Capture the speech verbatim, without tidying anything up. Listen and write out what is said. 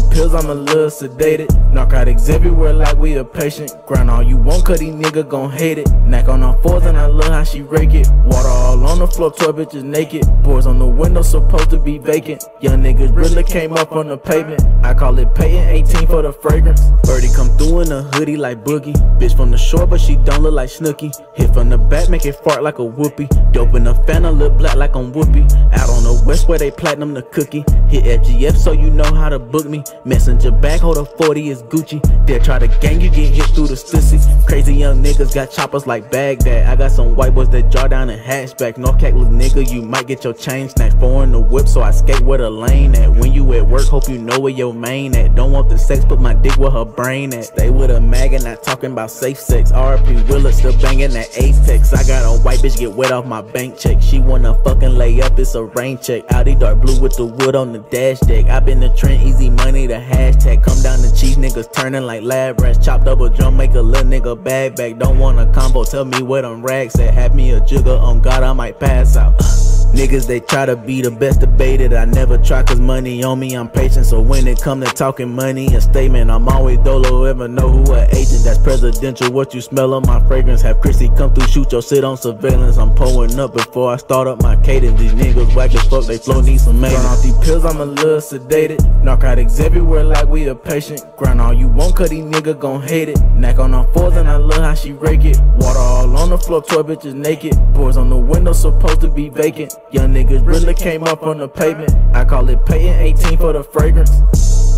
pills, I'm a little sedated. Narcotics everywhere like we a patient. Grind all you want, cause these niggas gon' hate it. Knack on our fours and I love how she rake it. Water all on the floor, twelve bitches naked. Boards on the window supposed to be vacant. Young niggas really came up on the pavement. I call it paying eighteen for the fragrance. Birdie come through in a hoodie like Boogie. Bitch from the shore but she don't look like Snooki. Hit from the back, make it fart like a whoopee. Dope in the fan, I look black like I'm Whoopi. Out on the west where they platinum the cookie. Hit F G F so you know how to book me. Messenger bag, hold a forty is Gucci. Dare try to gang, you get hit through the stussy. Crazy young niggas got choppers like Baghdad. I got some white boys that jar down and hatchback. North Cat little nigga, you might get your chain snatched. Four in the whip so I skate where the lane at. When you at work, hope you know where your main at. Don't want the sex, put my dick where her brain at. Stay with a mag and not talking about safe sex. R P Willa still banging that Apex. I got a white bitch get wet off my bank check. She wanna fucking lay up, it's a rain check. Audi dark blue with the wood on the dash deck. I been the trend, easy money, the hashtag. Come down the cheese, niggas turning like lab rats. Chop double drum, make a little nigga bag back. Don't want a combo, tell me where them rags at. Have me a jigger, on God I might pass out. Niggas, they try to be the best debated. I never try cause money on me, I'm patient. So when it come to talking money and statement, I'm always dolo, ever know who a agent. That's presidential, what you smell on my fragrance. Have Chrissy come through, shoot your shit on surveillance. I'm pulling up before I start up my cadence. These niggas whack as fuck, they flow need some maintenance. Burn off these pills, I'm a little sedated. Narcotics everywhere like we a patient. Grind all you want cause these niggas gon' hate it. Knack on our fours and I love how she rake it. Water all on the floor, twelve bitches naked. Boards on the window supposed to be vacant. Young niggas really came up on the pavement. I call it paying eighteen for the fragrance.